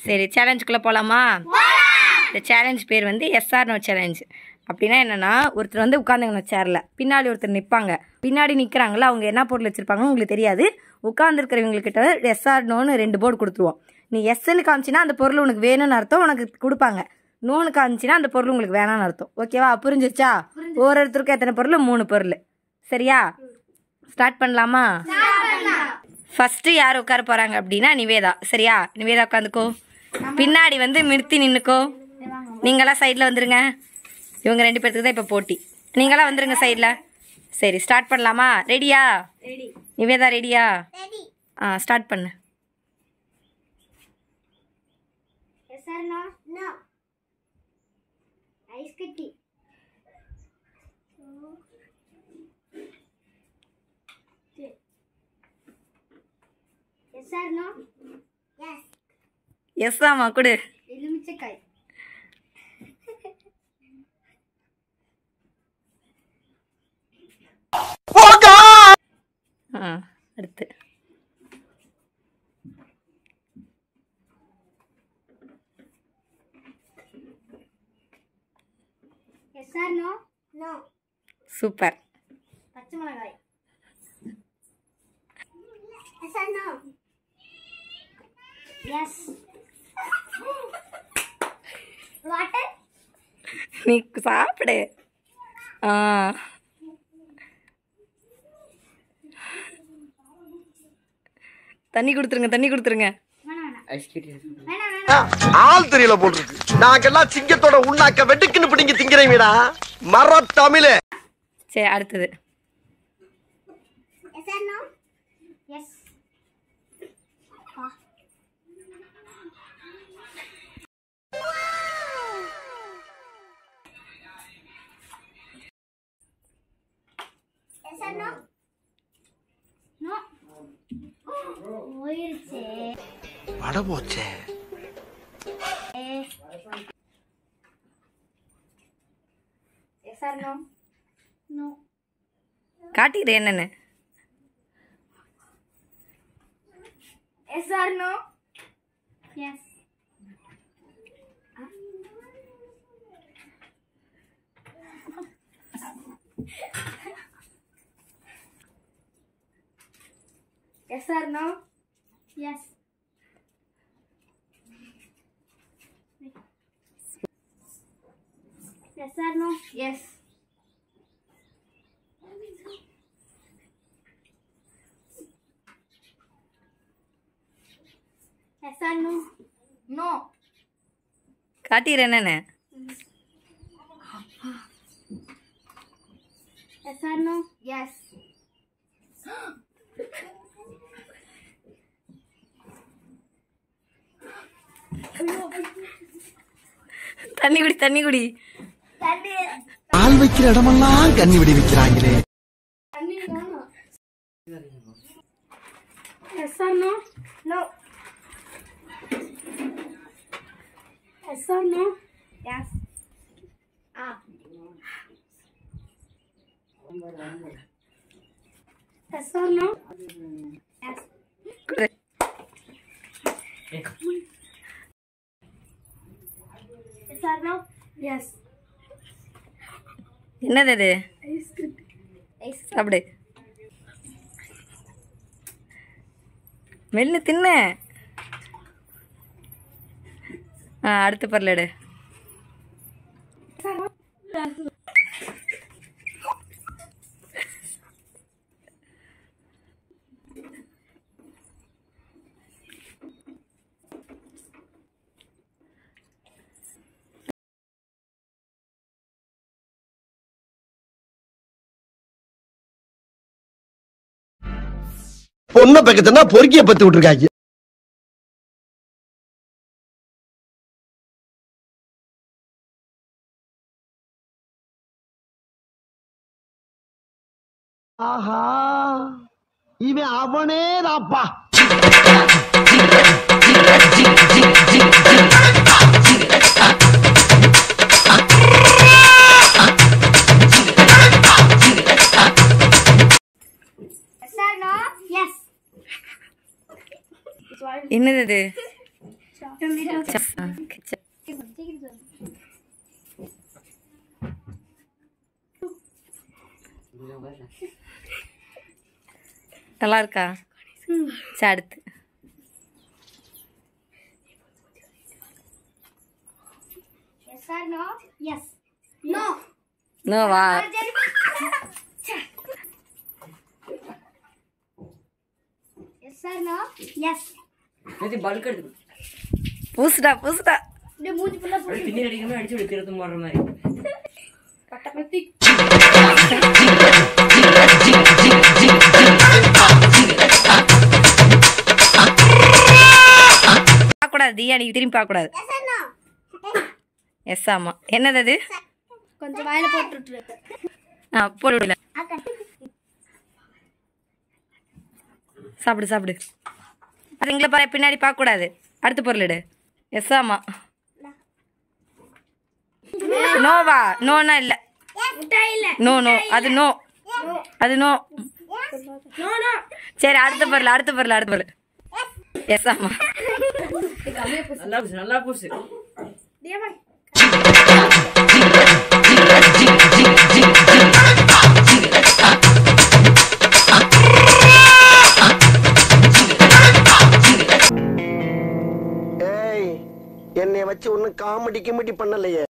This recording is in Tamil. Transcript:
சரி, சேலஞ்சுக்குள்ளே போகலாமா? இந்த சேலஞ்ச் பேர் வந்து எஸ்ஆர்னோ சேலஞ்ச். அப்படின்னா என்னென்னா, ஒருத்தர் வந்து உட்காந்துங்க சேரில், பின்னாடி ஒருத்தர் நிற்பாங்க. பின்னாடி நிற்கிறாங்களா, அவங்க என்ன பொருள் வச்சுருப்பாங்கன்னு உங்களுக்கு தெரியாது. உட்காந்துருக்கிறவங்கக்கிட்ட எஸ்ஆர்னோன்னு 2 போர்டு கொடுத்துருவோம். நீ எஸ்ன்னு காமிச்சின்னா அந்த பொருள் உனக்கு வேணும்னு அர்த்தம், உனக்கு கொடுப்பாங்க. நோன்னு காமிச்சின்னா அந்த பொருள் உங்களுக்கு வேணான்னு அர்த்தம். ஓகேவா? புரிஞ்சிருச்சா? ஒருத்தருக்கும் எத்தனை பொருள்? 3 பொருள். சரியா? ஸ்டார்ட் பண்ணலாமா? ஃபஸ்ட்டு யார் உட்கார போகிறாங்க அப்படின்னா நிவேதா. சரியா? நிவேதா உட்காந்துக்கோ. பின்னாடி வந்து மிர்த்தி நின்றுக்கோ. நீங்களாம் சைடில் வந்துருங்க. இவங்க 2 பேர்த்துக்கு தான் இப்போ போட்டி. நீங்களாம் வந்துருங்க சைடில். சரி, ஸ்டார்ட் பண்ணலாமா? ரெடியா? நிவேதா ரெடியா? ஸ்டார்ட் பண்ணு. எஸ் ஆமா கொடு. எலுமிச்சக்காய். அடுத்து yes or no? No. Super. பச்சை மிளகாய். Yes or no? Yes. Water. நீ சாப்பிடு. தண்ணி கொடுத்துருங்க, தண்ணி கொடுத்துருங்க. ஆள் தெரியல போட்டுருக்கு. நாங்கெல்லாம் சிங்கத்தோட உண்ணாக்க வெட்டுக்குன்னு பிடிங்க திங்கிறீங்கடா மர தமிழ். சரி, அடுத்தது. Yes or no? Yes. Yes or no? No. ஓயிருச்சே. வட போச்சே. Yes or no? நோ. காட்டிடு என்னன்னு. Yes or no? Yes. Yes or no? Yes. Yes or no? Yes. Yes or no? No. காட்டிடு என்னன்னு. Yes or no? Yes. தண்ணி குடி, தண்ணி குடி. ஆள் வைக்கிற இடமெல்லாம் கண்ணி விடி வைக்கிறாங்களே. Yes or no? No. Yes or no? Yes. Yes or no? Yes. குடு. Yes or no? Yes. என்னது அது? Ice cream. சாப்பிடு. மென்னு தின்ன. அடுத்த பொருள் எடு. பொண்ணை பக்கத்துனா பொறுக்கிய பத்து விட்டுருக்காங்க. ஆஹா, இவன் அவனே தாப்பா. Yes or no? Yes. என்னது அது? நல்லா இருக்கா? சரி அடுத்து Yes or no? Yes. No. நோவா? Yes or no? Yes. இது பல்க் எடுத்து பூசுடா பூசுடா. இந்த மூஞ்சி ஃபுல்லா போட்டு பின்னி அடிக்காம அடிச்சு விட்டு திருத்து போடுற மாதிரி. பட்டபத்தி பார்க்கக்கூடாது தியா, நீ திரும்பி பார்க்கக்கூடாது. Yes or no? எஸ் ஆமா. என்னது அது? கொஞ்சம் வாயில போட்டு விட்டுரு. போடு விடல. சாப்பிடு சாப்பிடு. அது எங்களை பாரு, பின்னாடி பார்க்கக்கூடாது. அடுத்த பொருள் எடு. எஸ் ஆமா. நோவா? நோனா இல்லை. முட்டாய் இல்ல. நோ நோ, அது நோ, அது நோ. No no. சரி அடுத்த பொருள், அடுத்த பொருள், அடுத்த பொருள். எஸ் ஆமா. நல்லா பூசு, நல்லா பூசு. தேவா ஏய் என்னைய வச்சு ஒன்னும் காமெடி கிமெடி பண்ணலையே.